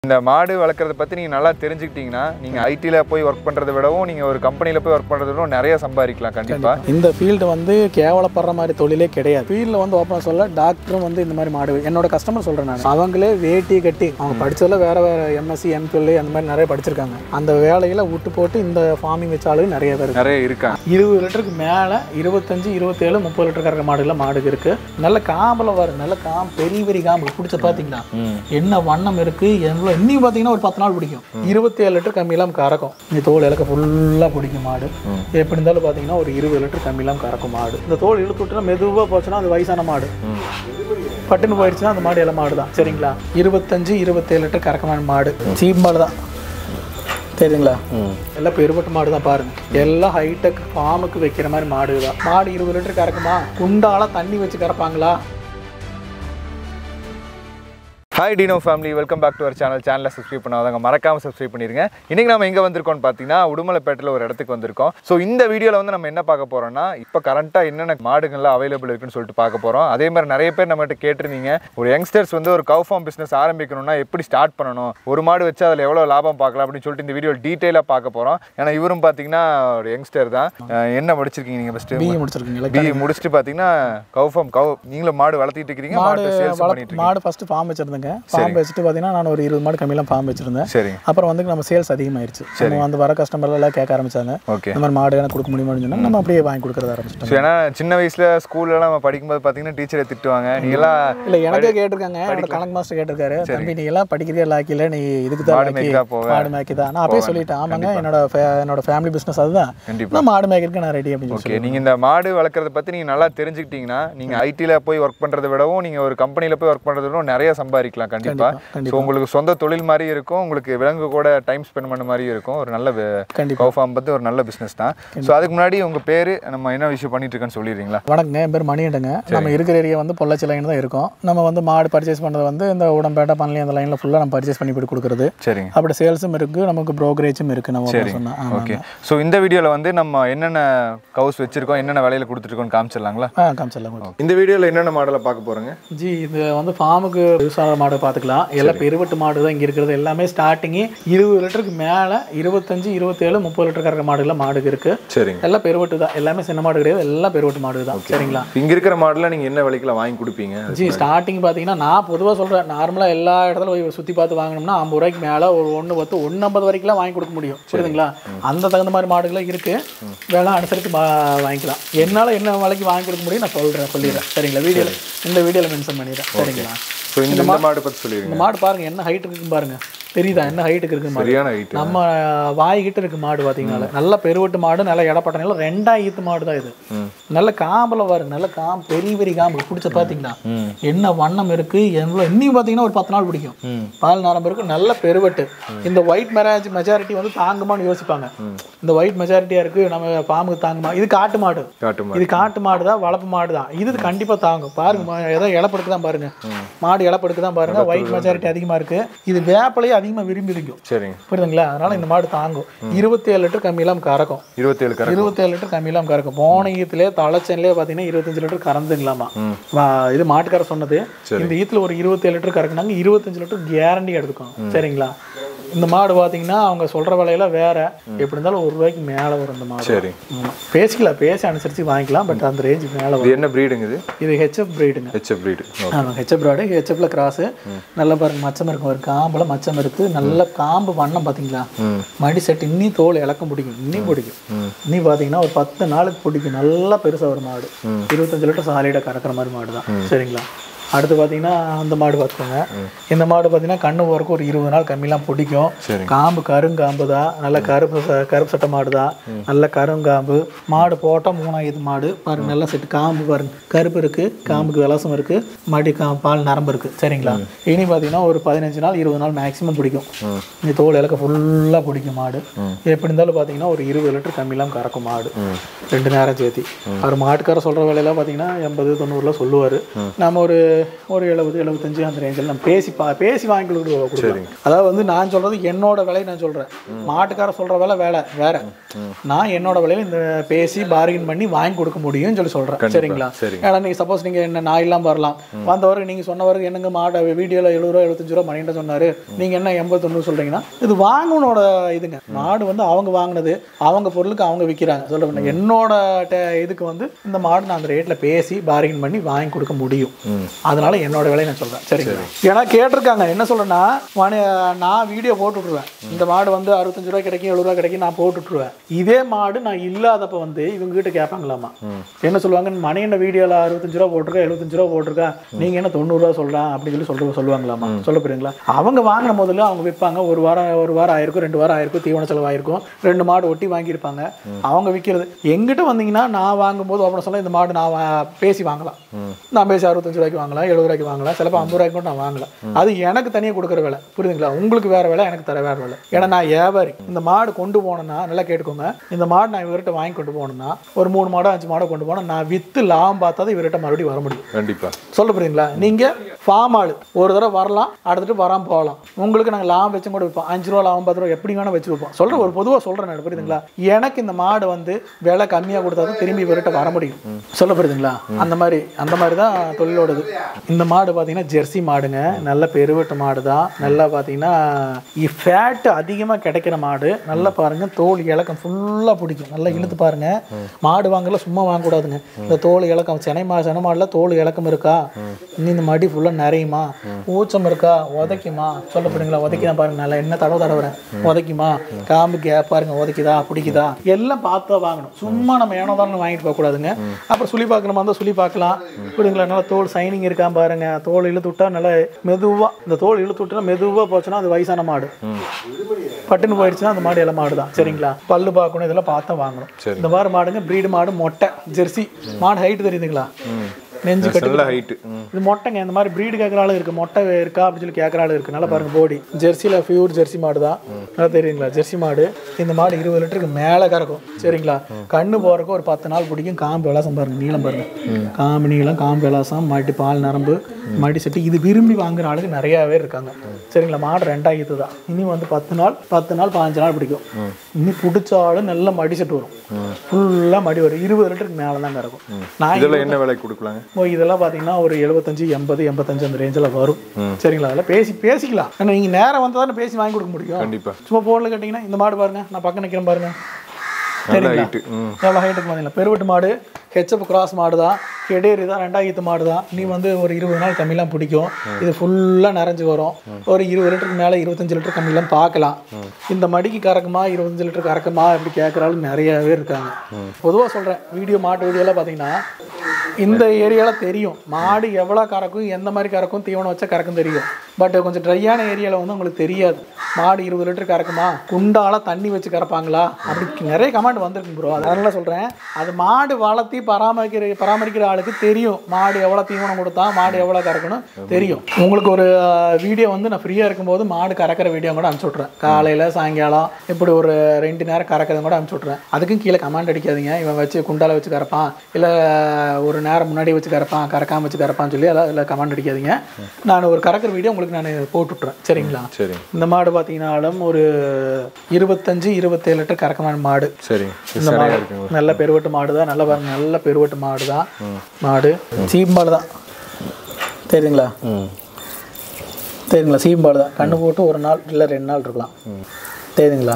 இந்த மாடு வளர்க்கறத பத்தி நீங்க நல்லா தெரிஞ்சுக்கிட்டீங்கன்னா நீங்க ஐடில போய் வர்க் பண்றதை விடவும் நீங்க ஒரு கம்பெனில போய் வர்க் பண்றதை விட நிறைய சம்பாதிக்கலாம் கண்டிப்பா. இந்த ஃபீல்டு வந்து கேவலப்படுற மாதிரி தொழிலே கிடையாது. ஃபீல்டில் வந்து ஓப்பனாக சொல்ல டாக்டரும் வந்து இந்த மாதிரி மாடு என்னோட கஸ்டமர் சொல்கிறேன் நான். அவங்களே வேட்டி கட்டி அவங்க படிச்சதில் வேறு எம்எஸ்சி எம்பிஎல் அந்த மாதிரி நிறைய படிச்சிருக்காங்க. அந்த வேலையில் விட்டு போட்டு இந்த ஃபார்மிங் வச்சாலும் நிறைய பேர் நிறைய இருக்காங்க. 20 லிட்டருக்கு மேலே 25, 27, 30 லிட்டர் கறக்க மாடுகள் மாடு இருக்கு. நல்ல காம்பில் வரும், நல்ல பெரிய பெரிய காம்பு பிடிச்ச பார்த்தீங்கன்னா என்ன வண்ணம் இருக்கு. எவ்வளோ இன்னும் பார்த்தீங்கன்னா ஒரு 10 நாள் பிடிக்கும். 27 லிட்டர் கம்மியெல்லாம் கறக்கும். இந்த தோல் இலக்க ஃபுல்லாக பிடிக்கும் மாடு. எப்படி இருந்தாலும் பார்த்தீங்கன்னா ஒரு 20 லிட்டர் கம்மியெல்லாம் கறக்கும் மாடு. இந்த தோல் இழுத்து விட்டுனா மெதுவாக போச்சுன்னா அது வயசான மாடு. பட்டுன்னு போயிடுச்சுன்னா அந்த மாடு எல்லாம் மாடு தான். சரிங்களா? 25, 27 லிட்டர் கறக்கமான மாடு சீப் மாடு தான். சரிங்களா? எல்லாம் பெருபட்டு மாடு தான் பாருங்க. எல்லாம் ஹைடெக் ஃபார்முக்கு வைக்கிற மாதிரி மாடு தான். மாடு 20 லிட்டர் கறக்குமா? குண்டால தண்ணி வச்சு கறப்பாங்களா? Hi Dino family, welcome back to our சேனலை சப்ஸ்கிரைப் பண்ணாதவங்க மறக்காமல் சப்ஸ்கிரைப் பண்ணிடுங்க. இன்றைக்கி நம்ம எங்கே வந்திருக்கோம்னு பார்த்தீங்கன்னா உடுமலைப்பேட்டையில் ஒரு இடத்துக்கு வந்திருக்கோம். ஸோ இந்த வீடியோவில் வந்து நம்ம என்ன பார்க்க போகிறோம்னா இப்போ கரண்ட்டாக என்னென்ன மாடுகள்லாம் அவைலபிள் இருக்குன்னு சொல்லிட்டு பார்க்க போகிறோம். அதே மாதிரி நிறைய பேர் நம்மகிட்ட கேட்டிருந்தீங்க, ஒரு யங்ஸ்டர்ஸ் வந்து ஒரு கவ் ஃபார்ம் பிஸ்னஸ் ஆரம்பிக்கணும்னா எப்படி ஸ்டார்ட் பண்ணணும், ஒரு மாடு வச்சு அதில் எவ்வளோ லாபம் பார்க்கலாம் அப்படின்னு சொல்லிட்டு இந்த வீடியோ டீட்டெயிலாக பார்க்க போகிறோம். ஏன்னா இவரும் பார்த்தீங்கன்னா ஒரு யங்ஸ்டர் தான். என்ன முடிச்சிருக்கீங்க நீங்கள்? First BE முடிச்சிருக்கீங்களா? பிஇ முடிச்சுட்டு பார்த்தீங்கன்னா கவ் நீங்களும் மாடு வளர்த்திட்டு இருக்கிறீங்க, மாடு சேல்ஸ் பண்ணிட்டு. மாடு ஃபஸ்ட்டு ஃபார்ம் வச்சிருந்தேங்க. ஃபார்ம் வச்சுட்டு பார்த்தீங்கன்னா நான் ஒரு 20 மாடு கம்மியெல்லாம் ஃபார்ம் வச்சிருந்தேன். சரி. அப்புறம் வந்து நம்ம சேல்ஸ் அதிகமாயிருச்சு. நம்ம வந்து வர கஸ்டமர்ல எல்லாம் கேட்க ஆரம்பிச்சாங்க, இந்த மாதிரி மாடு எனக்கு கொடுக்க முடியுமான்னு சொன்னா நம்ம அப்படியே வாங்கி கொடுக்கறத ஆரம்பிச்சிட்டோம். ஏன்னா சின்ன வயசுல ஸ்கூல்ல நம்ம படிக்கும்போது பார்த்தீங்கன்னா டீச்சரை திட்டுவாங்க. நீ எல்லாம் இல்லை, எனக்கே கேட்டிருக்காங்க. என்னோட கணக்கு மாஸ்டர் கேட்டிருக்காரு, தம்பி நீ எல்லாம் படிக்கிறதே லாக்கில, நீ இதுக்கு தான் மாடு மேய்க்கு தான். நான் அப்படியே சொல்லிட்டேன், ஆமாங்க என்னோட ஃபேமிலி பிஸ்னஸ் அதுதான், நான் மாடு மேய்க்கிறதுக்கு நான் ரெடி அப்படின்னு சொல்லி. நீங்க இந்த மாடு வளர்க்கறத பத்தி நீங்க நல்லா தெரிஞ்சுக்கிட்டீங்கன்னா நீங்க ஐடில போய் ஒர்க் பண்றதை விடவும் நீங்க ஒரு கம்பெனில போய் ஒர்க் பண்றதை விட நிறைய சம்பாதிக்கலாம் கண்டிப்பா. உங்களுக்கு சொந்த தொழில் மாதிரி இருக்கும், உங்களுக்கு விலங்கு கூட டைம் ஸ்பெண்ட் பண்ண மாதிரி இருக்கும். ஒரு நல்ல கவ் ஃபார்ம் பத்தி ஒரு நல்ல பிசினஸ் தான். ஸோ அதுக்கு முன்னாடி உங்க பேரு, நம்ம என்ன விஷயம் பண்ணிட்டு இருக்கேன்னு சொல்லிடுறீங்களா? வணக்கங்க, என் பேர் மணியண்டங்க. நம்ம இருக்கிற ஏரியா வந்து பொள்ளாச்சி லைன் தான் இருக்கும். நம்ம வந்து மாடு பர்ச்சேஸ் பண்ணுறது வந்து இந்த உடம்பேட்டை பண்ணலி அந்த லைனில் ஃபுல்லாக நம்ம பர்ச்சேஸ் பண்ணி போய் கொடுக்குறது. சரி. அப்படி சேல்ஸும் இருக்குது, நமக்கு ப்ரோக்கரேஜும் இருக்குது. நம்ம சொன்னா ஓகே. ஸோ இந்த வீடியோவில் வந்து நம்ம என்னென்ன கவுஸ் வச்சிருக்கோம், என்னென்ன விலையில கொடுத்துருக்கோம்னு காமிச்சிடலாங்களா? காமிச்சிடலாம். இந்த வீடியோவில் என்னென்ன மாடலை பார்க்க போகிறோங்க? ஜி, இது வந்து ஃபார்முக்கு யூஸ் ஆகிற மாடு பார்த்துக்கலாம். எல்லாம் பெருவட்டு மாடு தான் இங்கே இருக்கிறது. எல்லாமே ஸ்டார்டிங்கு 20 லிட்டருக்கு மேலே 25, 27, 30 லிட்டர் கறக்க மாடுலாம் மாடு இருக்கு. சரி. எல்லாம் பெருவட்டு தான், எல்லாமே சின்ன மாடு கிடையாது, எல்லாம் பெருவட்டு மாடு தான். சரிங்களா? இங்க இருக்கிற மாடுல நீங்க என்ன விலைக்குல வாங்கி கொடுப்பீங்க? ஜி, ஸ்டார்டிங் பார்த்தீங்கன்னா நான் பொதுவாக சொல்கிறேன், நார்மலாக எல்லா இடத்துல போய் சுற்றி பார்த்து வாங்கினோம்னா 50 ரூபாய்க்கு மேலே ஒரு 150 வரைக்கும்லாம் வாங்கி கொடுக்க முடியும். புரியுதுங்களா? அந்த தகுந்த மாதிரி மாடுகளாக இருக்கு, வேலை அனுசரித்து வாங்கிக்கலாம். என்னால் என்ன விலைக்கு வாங்கி கொடுக்க முடியும் நான் சொல்லிடுறேன். சரிங்களா? இந்த வீடியோவில் மென்ஷன் பண்ணிடுறேன். சரிங்களா? இந்த மாடு பற்றி சொல்லிடுங்க. இந்த மாடு பாருங்க என்ன ஹைட் இருக்குன்னு பாருங்க, தெரியுதா? என்ன ஹைட்டுக்கு இருக்கு மாடு, நம்ம வாய்கிட்ட இருக்கு மாடு. பாத்தீங்கன்னா நல்ல பெருவட்டு மாடு, நல்ல இடப்பட்ட நிலம், 2 மாடு தான் இது. நல்ல காம்புல வரும், நல்ல காம்பு, பெரிய பெரிய காம்பு பிடிச்ச பாத்தீங்கன்னா என்ன வண்ணம் இருக்கு. எவ்வளவு இன்னும் பாத்தீங்கன்னா ஒரு 10 நாள் பிடிக்கும். பால் நரம்பு இருக்கு, நல்ல பெருவட்டு. இந்த ஒயிட் மெஜாரிட்டி வந்து தாங்குமான்னு யோசிப்பாங்க. இந்த ஒயிட் மெஜாரிட்டியா இருக்கு, நம்ம பாம்புக்கு தாங்குமா? இது காட்டு மாடு, இது காட்டு மாடு தான், வளர்ப்பு மாடு தான். இது கண்டிப்பா தாங்கும். பாருங்க, ஏதோ இழப்படுக்கு தான் பாருங்க, மாடு இழப்படுக்கு தான் பாருங்க. ஒயிட் மெஜாரிட்டி அதிகமா இருக்கு. இது வேப்பலையே அதிகமா விரும்பி இருக்கும். சரிங்க, புரியுதுங்களா? அதனால இந்த மாடு தாங்கும். 27 லிட்டர் கம்மியெல்லாம் கறக்கும். 27 லிட்டர் கம்மியெல்லாம் கறக்கும். போன ஈத்துல தலைச்சன்லயே பாத்தீங்கன்னா 25 லிட்டர் கறந்துங்களாமா. இது மாட்டுக்கார சொன்னது. இந்த ஈத்துல ஒரு 27 லிட்டர் கறக்குனாங்க, 25 லிட்டர் கேரண்டி எடுத்துக்கும். சரிங்களா? இந்த மாடு பாத்தீங்கன்னா அவங்க சொல்ற விலையில வேற, எப்படி இருந்தாலும் 1 ரூபாய்க்கு மேல வரும் இந்த மாடு. சரி, பேசிக்கலாம், பேசி அனுசரிச்சு வாங்கிக்கலாம். பட் அந்த ரேஞ்ச் மேல வரும். என்ன பிரீடுங்க இது? இது ஹெச்எஃப் பிரீடுங்க. HF breed. ஆமா, ஹெச்எஃப் பிரீடு. ஹெச்எஃப்ல கிராஸ். நல்லா பாருங்க, மச்சம் இருக்கும், ஒரு காம்புல மச்சம் இருக்கு. நல்ல காம்பு வண்ணம் பாத்தீங்களா? மடி செட் இன்னி தோல் இலக்கம் பிடிக்கும், இன்னும் பிடிக்கும். இன்னி பாத்தீங்கன்னா ஒரு 10 நாளுக்கு பிடிக்கும். நல்லா பெருசா ஒரு மாடு, 25 லிட்டர் சாலிடா கறக்குற மாதிரி மாடு தான். சரிங்களா? அடுத்து பார்த்தீங்கன்னா அந்த மாடு பார்த்துக்கோங்க. இந்த மாடு பார்த்தீங்கன்னா கண்ணு போறக்கு ஒரு 20 நாள் கம்மியெல்லாம் பிடிக்கும். காம்பு கருங்காம்பு தான், நல்ல கருப்பு சட்டை மாடு தான், நல்ல கருங்காம்பு மாடு. போட்டால் 3 மாடு பாருங்க, நல்லா செட்டு. காம்பு பாருங்க, கருப்பு இருக்கு, காம்புக்கு விலாசம் இருக்கு, மடி பால் நரம்பு இருக்கு. சரிங்களா? இனி பார்த்தீங்கன்னா ஒரு 15 நாள் 20 நாள் மேக்ஸிமம் பிடிக்கும். இந்த தோல் இலக்க ஃபுல்லாக பிடிக்கும் மாடு. எப்படி இருந்தாலும் பார்த்தீங்கன்னா ஒரு 20 லிட்டர் கம்மியெல்லாம் கறக்கும் மாடு, 2 நேரம் சேர்த்தி. அவர் மாட்டுக்கார சொல்கிற வேலையெல்லாம் பார்த்தீங்கன்னா 80-90 சொல்லுவார். நம்ம ஒரு ஒரு 70-75 அந்த ரேஞ்சில் நம்ம பேசி வாங்கி கொடுக்குறோம். அதாவது வந்து நான் சொல்கிறது என்னோட விலையை நான் சொல்கிறேன், மாட்டுக்கார சொல்கிற விலை வேற. நான் என்னோட விலையில் இந்த பேசி பார்கின் பண்ணி வாங்கி கொடுக்க முடியும்னு சொல்கிறேன். சரிங்களா? ஏன்னா நீங்கள் சப்போஸ் நீங்கள் என்ன நான் இல்லாமல் வரலாம், வந்தவருக்கு நீங்கள் சொன்னவருக்கு என்னங்க மாடு வீடியோவில் 70 ரூபா 75 ரூபா மணிகிட்ட சொன்னார், நீங்கள் என்ன 80-90 சொல்கிறீங்கன்னா இது வாங்கனோட இதுங்க. மாடு வந்து அவங்க வாங்கினது, அவங்க பொருளுக்கு அவங்க விற்கிறாங்க. சொல்கிறேன் என்னோட இதுக்கு வந்து இந்த மாடு நான் அந்த ரேட்டில் பேசி பார்கின் பண்ணி வாங்கி கொடுக்க முடியும். அதனால என்னோட விலையை நான் சொல்கிறேன். சரிங்களா? ஏன்னா கேட்டிருக்காங்க என்ன சொல்கிறேன்னா, நான் வீடியோ போட்டு விட்ருவேன், இந்த மாடு வந்து 65 ரூபா கிடைக்கும் 70 ரூபா கிடைக்கும் நான் போட்டு விட்ருவேன். இதே மாடு நான் இல்லாதப்ப வந்து இவங்க கிட்ட கேட்பாங்களாமா, என்ன சொல்லுவாங்க, மணி என்ன வீடியோவில் 65 ரூபா போட்டிருக்கா 75 ரூபா போட்டிருக்கா, நீங்கள் என்ன 90 ரூபா சொல்லலாம் அப்படின்னு சொல்லுவாங்களாமா. சொல்ல போறீங்களா? அவங்க வாங்கின முதல்ல அவங்க விற்பாங்க, ஒரு வாரம் ஆயிருக்கும் 2 வாரம் ஆயிருக்கும், தீவன செலவாயிருக்கும், 2 மாடு ஒட்டி வாங்கியிருப்பாங்க. அவங்க விற்கிறது எங்கிட்ட வந்தீங்கன்னா நான் வாங்கும்போது அப்படின்னு சொல்ல இந்த மாடு நான் பேசி வாங்கலாம், நான் பேசி 65 ரூபாய்க்கு வாங்கலாம், 70 ரூபாய்க்கு வாங்கலாம், சிலப்போ 50 ரூபாய்க்கு மட்டும் நான் வாங்கலாம். அது எனக்கு தனியாக கொடுக்குற விலை. புரியுதுங்களா? உங்களுக்கு வேற விலை, எனக்கு தர வேற விலை. ஏன்னா நான் வியாபாரி. இந்த மாடு கொண்டு போனேன்னா நல்லா கேட்டுக்கோங்க, இந்த மாடு நான் இவர்கிட்ட வாங்கி கொண்டு போனேன்னா ஒரு 3 மாடோ 5 மாடோ கொண்டு போனால் நான் வித்து லாபம் பார்த்தா தான் இவர்கிட்ட மறுபடியும் வர முடியும். கண்டிப்பா. சொல்ல புரியுதுங்களா? நீங்க ஃபார்ம் ஆளு ஒரு தடவை வரலாம், அடுத்துட்டு வராமல் போகலாம். உங்களுக்கு நாங்கள் லாபம் வச்சும் கூட வைப்போம், 5 ரூபா லாபம் 10 ரூபா எப்படி வேணா வச்சு வைப்போம். சொல்ற ஒரு பொதுவாக சொல்றேன் நான். புரியுதுங்களா? எனக்கு இந்த மாடு வந்து விலை கம்மியாக கொடுத்தா தான் திரும்பி இவர்கிட்ட வர முடியும். சொல்ல புரியுதுங்களா? அந்த மாதிரி தான் தொழிலோடுது. இந்த மாடு பார்த்தீங்கன்னா ஜெர்சி மாடுங்க, நல்ல பெருவெட்டு மாடு தான். நல்லா பார்த்தீங்கன்னா ஃபேட்டு அதிகமாக கிடைக்கிற மாடு. நல்லா பாருங்க, தோல் இலக்கம் ஃபுல்லாக பிடிக்கும். நல்லா இழுத்து பாருங்க. மாடு வாங்கல சும்மா வாங்கக்கூடாதுங்க. இந்த தோல் இலக்கம் சென்னை மாடில் தோல் இலக்கம் இருக்கா, இன்னும் இந்த மடி ஃபுல்லாக நிறையுமா, ஊச்சம் இருக்கா, உதைக்குமா, சொல்ல போறீங்களா? உதைக்குதான் பாருங்க, நல்லா என்ன தடவுறேன், உதைக்குமா, காம்பு கேப் பாருங்க, உதைக்குதா பிடிக்குதா எல்லாம் பார்த்து தான் வாங்கணும். சும்மா நம்ம ஏனோ தான் வாங்கிட்டு போகக்கூடாதுங்க. அப்புறம் சுழி பார்க்கணுமா இருந்தால் சுழி பார்க்கலாம். புரியுதுங்களா? நல்லா தோல் சைனிங் இருக்கா பாருங்க. தோல் இழுத்து விட்டா நல்லா மெதுவாக, இந்த தோல் இழுத்து விட்டா மெதுவாக போச்சுன்னா அது வயசான மாடு. பட்டுன்னு போயிடுச்சுன்னா அந்த மாடு எல்லாம் மாடு தான். சரிங்களா? பல்லு பார்க்கணும், இதெல்லாம் பார்த்தா வாங்கணும். இந்த மாதிரி மாடுங்க பிரீடு மாடு, மொட்டை ஜெர்சி மாடு. ஹைட்டு தெரியுதுங்களா? நெஞ்சு கட்டு ஹைட்டு. இது மொட்டைங்க. இந்த மாதிரி பிரீடு கேட்குற ஆளு இருக்கு, மொட்டை இருக்கா அப்படின்னு சொல்லி கேட்குற ஆளு இருக்கு. நல்லா பாருங்க பாடி. ஜெர்சியில் பியூர் ஜெர்சி மாடு தான். நல்லா தெரியுங்களா? ஜெர்சி மாடு. இந்த மாடு 20 லிட்டருக்கு மேலே கறக்கும். சரிங்களா? கண்ணு போறதுக்கு ஒரு 10 நாள் பிடிக்கும். காம்பு விளாசம் பாருங்க, நீளம் பாருங்க, காம்பு நீளம், காம்பு விளாசம், மடி பால் நரம்பு, மடி செட்டு. இது விரும்பி வாங்குற ஆளுக்கு நிறையா பேர் இருக்காங்க. சரிங்களா? மாடு 2 தான். இனி வந்து 10 நாள் 15 நாள் பிடிக்கும். இனி பிடிச்சாலும் நல்ல மடி செட்டு வரும், ஃபுல்லாக மடி வரும். 20 லிட்டருக்கு மேலே தான் கறக்கும். நான் இதெல்லாம் என்ன விலை கொடுக்கலாங்க? இதெல்லாம் பார்த்தீங்கன்னா ஒரு 75, 80, 85 அந்த ரேஞ்சில் வரும். சரிங்களா? அதெல்லாம் பேசிக்கலாம். ஆனால் நீங்கள் நேரம் வந்து தானே பேசி வாங்கி கொடுக்க முடியும். கண்டிப்பாக. சும்மா ஃபோனில் கேட்டிங்கன்னா இந்த மாடு பாருங்க, நான் பக்கம் நிற்கிறேன் பாருங்க, சரிங்களா? எவ்வளோ ஹைட்டுக்கு பார்த்தீங்களா? பெருவெட்டு மாடு, ஹெச்எப் கிராஸ் மாடு தான், கெடேரி தான், 2 மாடு தான். நீ வந்து ஒரு 20 நாள் கம்மியெல்லாம் பிடிக்கும். இது ஃபுல்லாக நிறைஞ்சு வரும். ஒரு 20 லிட்டருக்கு மேலே 25 லிட்டர் கம்மியெல்லாம் பார்க்கலாம். இந்த மடிக்கு கறக்குமா 25 லிட்டர் கறக்குமா அப்படி கேட்குறாலும் நிறையாவே இருக்காங்க. பொதுவாக சொல்கிறேன், மாட்டு வீடியோலாம் பார்த்தீங்கன்னா இந்த ஏரியாவில் தெரியும் மாடு எவ்வளோ கறக்கும், எந்த மாதிரி கறக்கும், தீவனம் வச்சா கறக்கும் தெரியும். பட் கொஞ்சம் ட்ரையான ஏரியாவில் வந்து உங்களுக்கு தெரியாது. மாடு 20 லிட்டர் கறக்குமா, குண்டால தண்ணி வச்சு கறப்பாங்களா, அப்படி நிறைய கமெண்ட் வந்திருக்கு ப்ரோ. அதனால சொல்கிறேன், அது மாடு வளர்த்தி பராமரிக்கிற ஆளுக்கு தெரியும் மாடு எவ்வளோ தீவனம் கொடுத்தா மாடு எவ்வளோ கறக்கணும் தெரியும். உங்களுக்கு ஒரு வீடியோ வந்து நான் ஃப்ரீயாக இருக்கும்போது மாடு கறக்கிற வீடியோ கூட அனுப்பிச்சி விட்றேன். காலையில் சாயங்காலம் இப்படி ஒரு 2 நேரம் கறக்கிறத கூட அனுப்பிச்சி விட்றேன். அதுக்கும் கீழே கமெண்ட் அடிக்காதீங்க, இவன் வச்சு குண்டால வச்சு கறப்பான், இல்லை ஒரு நேரம் முன்னாடி வச்சு கறப்பான், கறக்காமல் வச்சு கறப்பான்னு சொல்லி அதில் கமெண்ட் அடிக்காதீங்க. நான் ஒரு கறக்கிற வீடியோ உங்களுக்கு நான் போட்டுவிட்றேன். சரிங்களா? சரி. இந்த மாடு பார்த்தீங்கன்னாலும் ஒரு 25-27 லிட்டர் கறக்கமான மாடு. சரி. இந்த மாடு நல்ல பெருவெட்டு மாடு தான். நல்ல பாருங்க, நல்ல பெருவெட்டு மாடு தான். மாடு சீம்பாடு தான். தெரியுங்களா? தெரியுங்களா? சீம்பாடு தான். கண்ணு போட்டு 1 நாள் இல்லை 2 நாள் இருக்கலாம். தெரியுங்களா?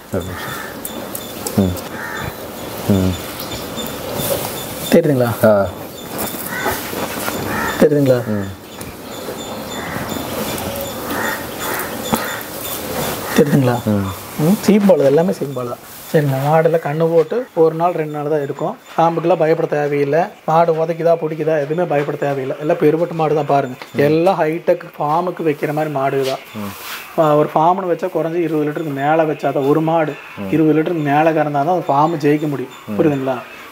தெரியுதுங்களா? தெரியுதுங்களா? தெரியுதுங்களா? சீம்பால் எல்லாமே சீம்பால் தான். சரிங்களா? மாடில் கண்ணு போட்டு 1 நாள் 2 நாள் தான் இருக்கும். காம்புக்கெல்லாம் பயப்பட தேவையில்லை. மாடு உதைக்குதா பிடிக்குதா எதுவுமே பயப்பட தேவையில்லை. எல்லாம் பெருவெட்டு மாடு தான் பாருங்கள். எல்லாம் ஹைடெக் ஃபார்முக்கு வைக்கிற மாதிரி மாடு தான். ஒரு ஃபார்ம்னு வச்சா குறைஞ்சி 20 லிட்டருக்கு மேலே வச்சா தான் ஒரு மாடு 20 லிட்டருக்கு மேலே கறந்தால் தான் அந்த ஃபார்ம் ஜெயிக்க முடியும். புரியுதுங்களா?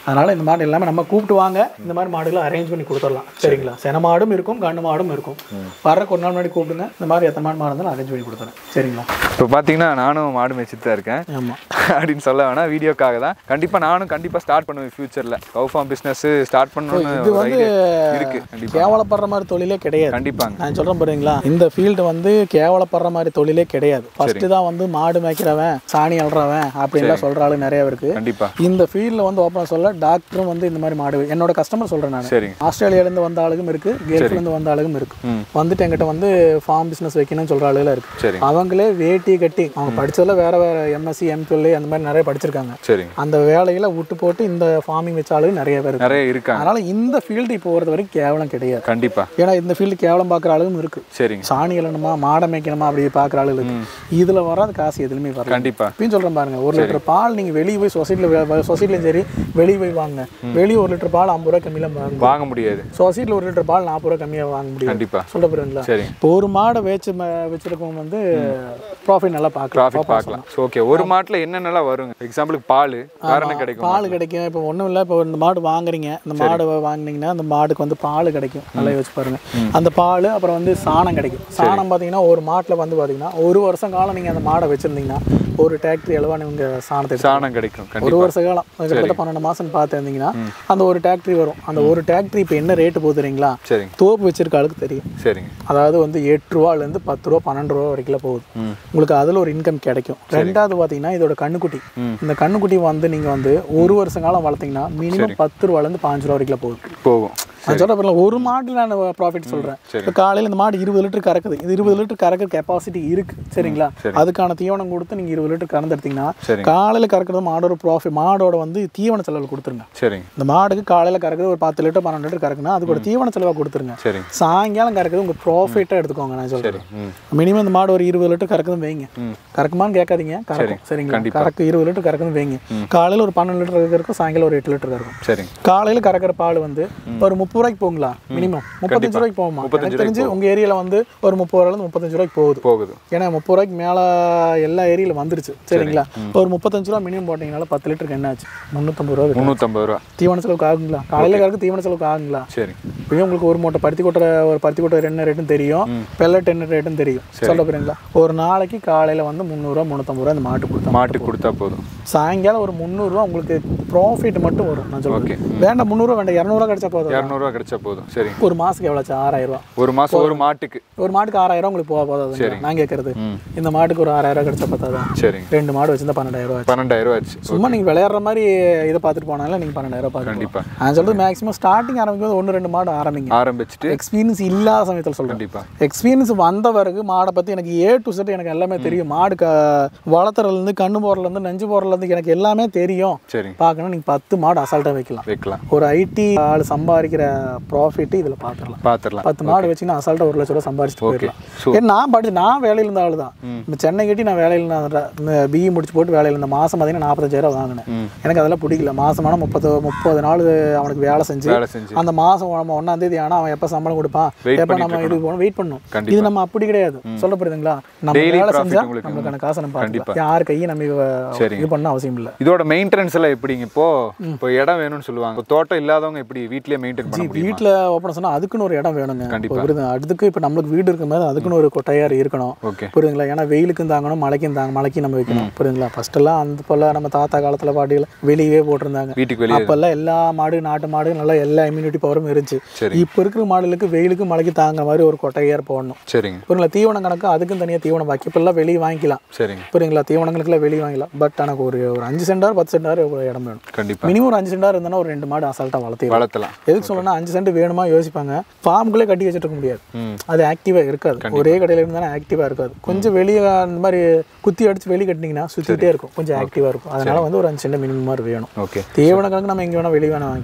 அதனால் இந்த மாடு எல்லாமே நம்ம கூப்பிட்டு வாங்க, இந்த மாதிரி மாடுகளை அரேஞ்ச் பண்ணி கொடுத்துடலாம். சரிங்களா? சென மாடும் இருக்கும், கண்ணு மாடும் இருக்கும். வர்றக்கு ஒரு நாள் முன்னாடி கூப்பிடுங்க, இந்த மாதிரி எத்தனை மாடு இருந்தாலும் அரேஞ்ச் பண்ணி கொடுத்துறேன். சரிங்களா? இப்போ பார்த்தீங்கன்னா நானும் மாடு மேய்ச்சிட்டு தான் இருக்கேன். ஆமாம், அப்படின்னு சொல்ல வேணாம், வீடியோக்காக தான். கண்டிப்பாக ஸ்டார்ட் பண்ணுவேன் ஃபியூச்சரில். கவு ஃபார்ம் பிஸ்னஸ் ஸ்டார்ட் பண்ணணும்னு இது வந்து இருக்கு. கண்டிப்பாக கேவலப்படுற மாதிரி தொழிலே கிடையாது. கண்டிப்பாங்க, நான் சொல்கிறேன் பாருங்களா, இந்த ஃபீல்டு வந்து கேவலப்படுற மாதிரி தொழிலே கிடையாது. ஃபர்ஸ்ட் தான் வந்து மாடு மேய்க்கிறவன், சாணி அல்றவன் அப்படின்லாம் சொல்கிற ஆளு நிறைய இருக்கு. கண்டிப்பாக இந்த ஃபீல்டில் வந்து ஓப்பனாக சொல்ல டாக்டரும் வந்து இந்த மாதிரி மாடு என்னோட கஸ்டமர் சொல்கிறேன் நான். சரிங்க. ஆஸ்திரேலியாவிலேருந்து வந்த ஆளுக்கும் இருக்குது, கேல்ஃப்லேருந்து வந்த ஆளுக்கும் இருக்குது. வந்துட்டு என்கிட்ட வந்து ஃபார்ம் பிஸ்னஸ் வைக்கணும்னு சொல்கிற ஆளுலாம் இருக்குது. சரி. அவங்களே வேட்டி கட்டி அவங்க படிச்சதில் வேற வேற எம்எஸ்சி எம்ஃபில் அந்த மாதிரி நிறைய படிச்சிருக்காங்க. சரி. அந்த வேலையில விட்டு போட்டு இந்த ஃபார்மிங் வச்ச ஆளுங்க நிறைய பேர் இருக்காங்க. அதனால இந்த ஃபீல்டு இப்போ பொறுத்த வரைக்கும் கேவலம் கிடையாது. கண்டிப்பா. ஏன்னா இந்த ஃபீல்டு கேவலம் பார்க்குற ஆளுங்க இருக்கு. சரிங்க. சாணி இலணுமா மாடை மேய்க்கணுமா அப்படி பார்க்குற ஆளுங்க இருக்கு. இதுல வராது காசு எதுலையுமே வரல. கண்டிப்பா. அப்படின்னு சொல்றேன் பாருங்க, 1 லிட்டர் பால் நீங்க வெளியே போய் சொசைட்டிலையும் சரி வெளியே போய் வாங்க, வெளியே 1 லிட்டர் பால் 50 ரூபாய் கம்மியில வாங்க முடியாது. சொசைட்டில 1 லிட்டர் பால் 40 ரூபாய் கம்மியா வாங்க முடியாது. கண்டிப்பா. சொல்ல போறீங்களா? சரி. இப்போ ஒரு மாடை வச்சிருக்கவங்க வந்து ப்ராஃபிட் நல்லா பார்க்கலாம். ஓகே. ஒரு மாட்டுல என்னென்னலாம் வருங்க? எக்ஸாம்பிளுக்கு பால் கிடைக்கும். பால் கிடைக்கும். இப்போ ஒன்றும் இல்லை, இப்போ இந்த மாடு வாங்குறீங்க, இந்த மாடு வாங்கினீங்கன்னா அந்த மாடுக்கு வந்து பால் கிடைக்கும். நல்லா யோசிச்சு பாருங்க. அந்த பால் அப்புறம் வந்து சாணம் கிடைக்கும். சாணம் பார்த்தீங்கன்னா ஒரு மாட்டில் வந்து பார்த்தீங்கன்னா 1 வருஷம் காலம் நீங்கள் அந்த மாடை வச்சுருந்தீங்கன்னா ஒரு டிராக்டரி அளவாக நீங்கள் சாணம் கிடைக்கும். 1 வருஷ காலம் கிட்டத்தட்ட 12 மாதம் பார்த்துருந்தீங்கன்னா அந்த ஒரு டிராக்டரி வரும். அந்த ஒரு டிராக்டரி இப்போ என்ன ரேட்டு போகுதுறீங்களா? தோப்பு வச்சிருக்க ஆளுக்கு தெரியும். சரிங்க. அதாவது வந்து 8 ரூபாலேருந்து 10 ரூபா 12 ரூபா வரைக்கும் போகுது. உங்களுக்கு அதில் ஒரு இன்கம் கிடைக்கும். ரெண்டாவது பார்த்தீங்கன்னா இதோட கண்ணுக்குட்டி. இந்த கண்ணுக்குட்டி வந்து நீங்கள் வந்து 1 வருஷம் காலம் வளர்த்தீங்கன்னா மினிமம் 10 ரூபாலேருந்து 5 ரூபா வரைக்கும் போகும். நான் சொல்கிறேன், ஒரு மாட்டில் நான் ப்ராஃபிட் சொல்கிறேன். இப்போ காலையில் இந்த மாடு 20 லிட்டர் கறக்குது. இது 20 லிட்டர் கறக்கிற கெப்பாசிட்டி இருக்குது. சரிங்களா? அதுக்கான தீவனம் கொடுத்து நீங்கள் 20 லிட்டர் கறந்துடுத்தீங்கன்னா காலையில் கறக்கிறது மாடோட ப்ராஃபிட். மாடோட வந்து தீவன செலவு கொடுத்துருங்க. சரிங்க. இந்த மாடுக்கு காலையில் கறக்குது ஒரு 10 லிட்டர் 12 லிட்டர் கறக்குன்னா அதுக்கு தீவன செலவாக கொடுத்துருங்க. சரி. சாயங்காலம் கறக்குது உங்கள் ப்ராஃபிட்டாக எடுத்துக்கோங்க. நான் சொல்கிறேன், மினிமம் இந்த மாடு ஒரு 20 லிட்டர் கறக்குதுன்னு வைங்க. கறக்குமான்னு கேட்காதீங்க, கறக்கும். சரிங்களா? கறக்கு 20 லிட்டர் கறக்குதுன்னு வைங்க. காலையில் ஒரு 12 லிட்டர் கறக்கும், சாயங்காலம் ஒரு 8 லிட்டர் கறக்கும். சரி. காலையில் கறக்கிற பால் வந்து ஒரு 30 ரூபாய்க்கு போங்களா? மினிமம் 35 ரூபாய்க்கு போகுமா? எனக்கு தெரிஞ்சு உங்க ஏரியால வந்து ஒரு 30 ரூபாயிலிருந்து 35 ரூபாய்க்கு போகுது. ஏன்னா 30 ரூபாய்க்கு மேல எல்லா ஏரியால வந்துருச்சு. சரிங்களா? ஒரு 35 ரூபா மினிமம் போட்டீங்கனால 10 லிட்டருக்கு என்ன ஆச்சு? 350 ரூபா. 350 ரூபா தீவன செலவுக்கு ஆகுங்களா? காலையில கறக்கு தீவன செலவுக்கு ஆகுங்களா? சரி. இப்போ உங்களுக்கு ஒரு மூட்டை பருத்தி கொட்டை என்ன ரேட்னு தெரியும், பெல்லட் என்ன ரேட்னு தெரியும். சொல்ல போறீங்களா? ஒரு நாளைக்கு காலையில வந்து 300 ரூபா 350 ரூபா இந்த மாட்டு கொடுத்தா போதும். சாயங்காலம் ஒரு 300 ரூபா உங்களுக்கு ப்ராஃபிட் மட்டும் வரும். நான் சொல்றேன், வேண்டாம் 300 ரூபா வேண்டாம், 200 ரூபா கிடைச்சா போதும். 200 ரூபா கிடைச்சா போதும். சரி. ஒரு மாசத்துக்கு எவ்வளவு? 6000 ரூபா. ஒரு மாசம் ஒரு மாட்டுக்கு 6000 உங்களுக்கு போகாது. நான் கேட்கறது இந்த மாட்டுக்கு ஒரு 6000 ரூபா கிடைச்சா பத்தாதான்? சரி. 2 மாடு வச்சிருந்தா 12000 ரூபா ஆச்சு. சும்மா நீங்க விளையாடுற மாதிரி இதை பார்த்துட்டு போனால நீங்க 12000 ரூபா பார்க்கலாம். கண்டிப்பா. நான் சொல்றது மேக்ஸிமம் ஸ்டார்டிங் ஆரம்பிக்கும் 1-2 மாடு ஆரம்பிச்சுட்டு எக்ஸ்பீரியன்ஸ் இல்லாத சமயத்தில் சொல்றேன். கண்டிப்பா. எக்ஸ்பீரியன்ஸ் வந்தவருக்கு மாடை பத்தி எனக்கு A to Z எனக்கு எல்லாமே தெரியும். மாடு வளர்த்துறதுல இருந்து கண்ணு போறதுல இருந்து நெஞ்சு போறதுல இருந்து எனக்கு எல்லாமே தெரியும். சரி. பார்க்கணும் நீங்க 10 மாடு அசால்ட்டா வைக்கலாம். ஒரு ஐடி ஆள் சம்பாதிக்கிற ப்ராஃபிட் இதுல பாத்துறலாம். 10 மாடு வச்சுன்னா அசால்ட்டா 1 லட்சம் ரூபாய் சம்பாதிச்சுட்டு போயிடலாம். ஏன்னா நான் வேலையில இருந்த ஆளு தான். சென்னை கட்டி நான் வேலையில பிஇ முடிச்சு போட்டு வேலையில இருந்த மாசம் பார்த்தீங்கன்னா 45000 வாங்கினேன். எனக்கு அதெல்லாம் பிடிக்கல. மாசமான 30 நாள் அவனுக்கு வேலை செஞ்சு அந்த மாசம் 1ஆம் தேதி ஆனா அவன் எப்ப சம்பளம் கொடுப்பான், எப்ப நம்ம இது போகணும் வெயிட் பண்ணணும். இது நம்ம அப்படி கிடையாது. சொல்ல போறீங்களா? நம்ம வேலை செஞ்சா நமக்கான காசை நம்ம பார்க்கலாம். யார் கையை நம்ம இது பண்ண அவசியம் இல்லை. இதோட மெயின்டெனன்ஸ் எல்லாம் எப்படிங்க? இப்போ இடம் வேணும்னு சொல்லுவாங்க. தோட்டம் இல்லாதவங்க எப்படி வீட்லயே மெயின்டைன் பண்ண முடியும்? வீட்டில் ஓப்பன் சொன்னா அதுக்குன்னு ஒரு இடம் வேணுங்க. அதுக்கு இப்போ நம்மளுக்கு வீடு இருக்கும் போது அதுக்குன்னு ஒரு கொட்டையார் இருக்கணும். புரியுதுங்களா? ஏன்னா வெயிலுக்கும் தாங்கணும், மழைக்கும் நம்ம வைக்கணும். புரியுதுங்களா? ஃபர்ஸ்ட் எல்லாம் அந்த போல நம்ம தாத்தா காலத்துல பாட்டிகள் வெளியவே போட்டிருந்தாங்க. அப்பெல்லாம் எல்லா மாடு நாட்டு மாடு நல்லா எல்லா இம்யூனிட்டி பவரும் இருந்துச்சு. இப்போ இருக்கிற மாடுகளுக்கு வெயிலுக்கு மழைக்கு தாங்குற மாதிரி ஒரு கொட்டையார் போடணும். சரிங்க. புரியுங்களா? தீவனம் கணக்கு அதுக்கும் தனியாக தீவனம் பாக்கி இப்பெல்லாம் வெளியே வாங்கிக்கலாம். சரிங்க. புரியுங்களா? தீவனங்களுக்குலாம் வெளியே வாங்கிக்கலாம். பட் எனக்கு ஒரு 5 சென்டார் 10 சென்டார் இடம் வேணும். கண்டிப்பா. மினிமம் ஒரு 5 சென்டார் இருந்தா ஒரு 2 மாடு அசால்ட்டா வளர்த்தலாம். எதுக்கு சொல்லணும்னா 5 சென்ட் வேணுமா யோசிப்பாங்க. ஃபார்முக்குள்ளே கட்டி வச்சுட்டு இருக்க முடியாது. அது ஆக்டிவா இருக்காது. ஒரே கடையில இருந்தாலும் ஆக்டிவா இருக்காது. கொஞ்சம் வெளியே அந்த மாதிரி குத்தி அடிச்சு வெளியே கட்டினீங்கன்னா சுத்திட்டே இருக்கும், கொஞ்சம் ஆக்டிவா இருக்கும். அதனால வந்து ஒரு 5 சென்ட் மினிமம் மாதிரி வேணும். ஓகே. தீவன கணக்கு நம்ம எங்க வேணா வெளியே வேணா வாங்கிக்கலாம்.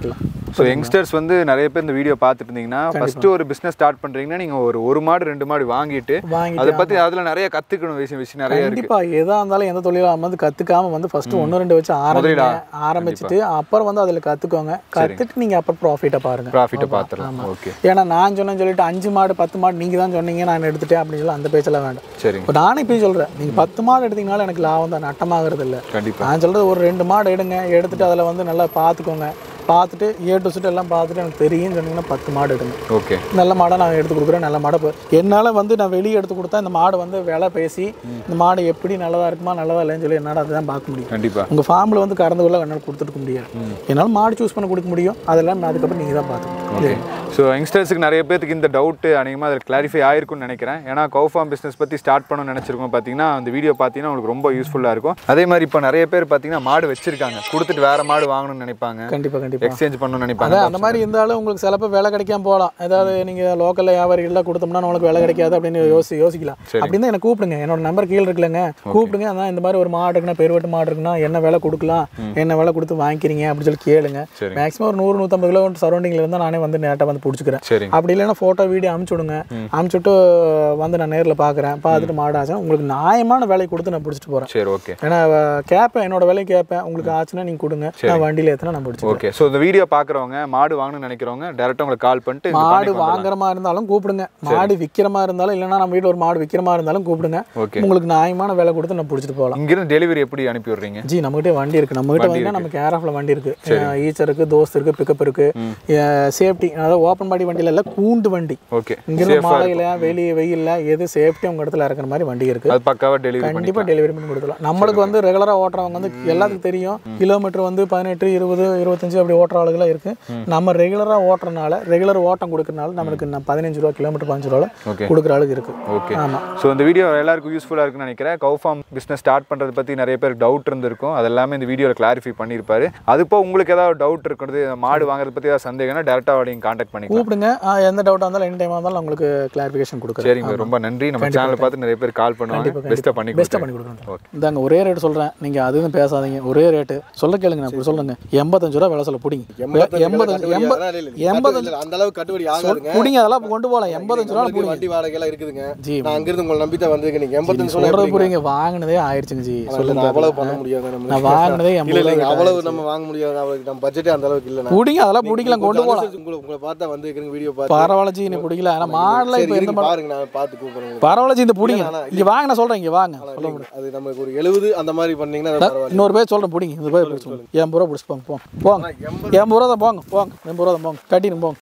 ஸோ யங்ஸ்டர்ஸ் வந்து நிறைய பேர் இந்த வீடியோ பார்த்துட்டு இருந்தீங்கன்னா ஃபர்ஸ்ட் ஒரு பிசினஸ் ஸ்டார்ட் பண்றீங்கன்னா நீங்க ஒரு மாடு 2 மாடு வாங்கிட்டு அதை பத்தி அதுல நிறைய கத்துக்கணும் விஷயம் நிறைய இருக்கு. கண்டிப்பா எதா இருந்தாலும் எந்த தொழிலா வந்து கத்துக்காம வந்து ஃபர்ஸ்ட் 1-2 வச்சு ஆரம்பிச்சுட்டு அப்புறம் வந்து அதுல கத்துக்கோங்க. கத்துட்டு நீங்க அப்புறம் ப்ராஃபிட்டை பாருங்க. ப்ராஃபிட்டை பார்த்துடலாம். ஓகே. ஏன்னா நான் சொன்னேன்னு சொல்லிட்டு 5 மாடு 10 மாடு நீங்க தான் சொன்னீங்க நான் எடுத்துட்டேன் அப்படின்னு சொல்லி அந்த பேச்செல்லாம் வேண்டாம். சரி. இப்போ நானே போய் சொல்றேன் நீங்க 10 மாடு எடுத்தீங்கனால எனக்கு லாபம் தான், நட்டமாகிறது இல்லை. கண்டிப்பா. நான் சொல்றது ஒரு 2 மாடு எடுங்க, எடுத்துட்டு அதில் வந்து நல்லா பார்த்துக்கோங்க. பார்த்துட்டு A to Z எல்லாம் பார்த்துட்டு எனக்கு தெரியும்னு சொன்னீங்கன்னா 10 மாடு எடுங்க. ஓகே. நல்ல மாடை நான் எடுத்து கொடுக்குறேன். நல்ல மாடை என்னால் வந்து நான் வெளியே எடுத்து கொடுத்தா இந்த மாடு வந்து விலை பேசி இந்த மாடு எப்படி நல்லதா இருக்குமா நல்லதா இல்லைன்னு சொல்லி என்னால் அதுதான் பார்க்க முடியும். கண்டிப்பா. உங்கள் ஃபார்மில் வந்து கறந்துக்குள்ள என்னால் கொடுத்துருக்க முடியாது. என்னால் மாடு சூஸ் பண்ண கொடுக்க முடியும். அதெல்லாம் அதுக்கப்புறம் நீங்கள் தான் பார்த்துக்கணும். ஸோ யங்ஸ்டர்ஸுக்கு நிறைய பேருக்கு இந்த டவுட்டு அதிகமாக அதில் கிளாரிஃபை ஆயிருக்கும்னு நினைக்கிறேன். ஏன்னா கவு ஃபார்ம் பிஸ்னஸ் பற்றி ஸ்டார்ட் பண்ணணும்னு நினச்சிருக்கோம். பார்த்தீங்கன்னா அந்த வீடியோ பார்த்தீங்கன்னா உங்களுக்கு ரொம்ப யூஸ்ஃபுல்லாக இருக்கும். அதே மாதிரி இப்போ நிறைய பேர் பார்த்தீங்கன்னா மாடு வச்சிருக்காங்க, கொடுத்துட்டு வேற மாடு வாங்கணும்னு நினைப்பாங்க. கண்டிப்பாக எக்ஸ்சேஞ்ச் பண்ணணும்னு நினைப்பாங்க. அந்த மாதிரி இருந்தாலும் உங்களுக்கு சிலப்போ விலை கிடைக்காம போகலாம். ஏதாவது நீங்கள் லோக்கலில் வியாபாரிகள்லாம் கொடுத்தோம்னா உங்களுக்கு விலை கிடைக்காது அப்படின்னு யோசிக்கலாம். அப்படின்னு எனக்கு கூப்பிடுங்க. என்னோட நம்பர் கீழே இருக்குல்லங்க, கூப்பிடுங்க. அதான் இந்த மாதிரி ஒரு மாடு இருக்குன்னா பெருவெட்டு மாடு இருக்குன்னா என்ன விலை கொடுக்கலாம், என்ன விலை கொடுத்து வாங்கிக்கிறீங்க அப்படின்னு சொல்லி கேளுங்க. மேக்ஸிமம் ஒரு 100-150 கிலோமீட்டர் சரௌண்டிங்கில் இருந்தால் நானே வந்து நேராக வந்து பிடிச்சிக்கிறேன். அப்படி இல்லைன்னா ஃபோட்டோ வீடியோ அனுப்பிச்சு விடுங்க. அனுப்பிச்சுட்டு வந்து நான் நேரில் பார்க்குறேன். பார்த்துட்டு மாடு ஆச்சுன்னா உங்களுக்கு நியாயமான விலை கொடுத்து நான் பிடிச்சிட்டு போகிறேன். சரி, ஓகே. ஏன்னா கேட்பேன், என்னோட விலையும் கேட்பேன். உங்களுக்கு ஆச்சுன்னா நீங்கள் கொடுங்க, நான் வண்டியில் ஏற்றினா நான் பிடிச்சி. ஓகே. ஸோ இந்த வீடியோ பார்க்குறவங்க மாடு வாங்கணும்னு நினைக்கிறவங்க டேரெக்டாக உங்களுக்கு கால் பண்ணிட்டு மாடு வாங்குற மாதிரி இருந்தாலும் கூப்பிடுங்க, மாடு விற்கிற மாதிரி இருந்தாலும் இல்லைன்னா நம்ம வீட்டில் ஒரு மாடு விற்கிற மாதிரி இருந்தாலும் கூப்பிடுங்க. உங்களுக்கு நியாயமான விலை கொடுத்து நான் பிடிச்சிட்டு போகலாம். இங்கிருந்து டெலிவரி எப்படி அனுப்பி விடுறீங்க? ஜி நம்மகிட்ட வண்டி இருக்கு. நம்மகிட்ட வந்து நம்ம கேர் ஆஃப்ல வண்டி இருக்கு, ஈச்சர் இருக்கு, தோஸ்த் இருக்கு, பிக்கப் இருக்கு, சேஃப்டி. அதாவது ஓப்பன் பாடி வண்டியில இல்ல, கூண்டு வண்டி. ஓகே. இங்கிருந்து மழையில வெளியே வெயில்ல எது சேஃப்டி உங்க இடத்துல இருக்கிற மாதிரி வண்டி இருக்கு. அது பக்காவா டெலிவரி கண்டிப்பா டெலிவரி பண்ணி கொடுக்கலாம். நம்மளுக்கு வந்து ரெகுலரா ஓட்டுறவங்க வந்து எல்லாத்துக்கும் தெரியும், கிலோமீட்டர் வந்து 18, 20, 25 அப்படி ஓட்டுற ஆளுகளா இருக்கு. நம்ம ரெகுலரா ஓட்டுறதுனால ரெகுலர் ஓட்டம் கொடுக்கறனால நம்மளுக்கு 15 ரூபா கிலோமீட்டர் 15 ரூபா கொடுக்குற ஆளுக்கு இருக்கு. ஓகே. ஆமா. ஸோ இந்த வீடியோ எல்லாருக்கும் யூஸ்ஃபுல்லா இருக்குன்னு நினைக்கிறேன். கவு ஃபார்ம் பிசினஸ் ஸ்டார்ட் பண்றது பத்தி நிறைய பேருக்கு டவுட் இருந்திருக்கும். அதெல்லாமே இந்த வீடியோல கிளாரிஃபை பண்ணியிருப்பாரு. அதுப்போ உங்களுக்கு ஏதாவது டவுட் இருக்குது, மாடு வாங்குறது பத்தி ஏதாவது சந்தேகம்னா டேரக்டா நீங்க கான்டாக்ட் பண்ணி கூப்பிடுங்க. எந்த டவுட்டா இருந்தாலும் எனி டைம் இருந்தாலும் உங்களுக்கு கிளாரிஃபிகேஷன் கொடுக்குறேன். சரிங்க, ரொம்ப நன்றி. நம்ம சேனலை பார்த்து நிறைய பேர் கால் பண்ணுவாங்க. பெஸ்ட்டாக பண்ணி கொடுக்குறேன். ஓகே. இதாங்க ஒரே ரேட் சொல்கிறேன், நீங்கள் அதுவும் பேசாதீங்க. ஒரே ரேட்டு சொல்ல கேளுங்க. நான் சொல்லுங்க 85 ரூபா விலை சொல்ல பிடிங்க. 85 அந்த அளவுக்கு கட்டுப்படி ஆகாதுங்க. பிடிங்க, அதெல்லாம் கொண்டு போகலாம். 85 ரூபா பிடிங்க. வண்டி வாடகை எல்லாம் இருக்குதுங்க. ஜி நான் அங்கிருந்து உங்களை நம்பி தான் வந்திருக்கேன். நீங்க 85 சொல்றது புரியுங்க. வாங்கினதே ஆயிடுச்சுங்க ஜி. சொல்லுங்க, அவ்வளவு பண்ண முடியாது. நான் வாங்கினதே 80. அவ்வளவு நம்ம வாங்க முடியாது. நம்ம பட்ஜெட்டே அந்த அளவுக்கு இல்ல. பிடிங்க, அதெல்லாம் பிடிக்கலாம், கொண்டு போகலாம். உங்களை பார்த்தா வந்திருக்கேன் வீடியோ பார்த்து. பரவாயில்ல ஜி, நீ பிடிக்கல. ஆனா மாடல இப்போ எந்த பாருங்க, நான் பார்த்து கூப்பிடுறேன். பரவாயில்ல ஜி, இந்த பிடிங்க. இங்க வாங்க, நான் சொல்றேன், இங்க வாங்க. சொல்ல முடியும். அது நமக்கு ஒரு 70 அந்த மாதிரி பண்ணீங்கன்னா பரவாயில்ல. இன்னொரு பேர் சொல்றேன், பிடிங்க. இந்த பேர் சொல்லுங்க. 80 ரூபா பிடிச்சு போங்க. 80 ரூபா தான் போங்க. 80 ரூபா தான் போங்க. கட்டின்னு போங்க.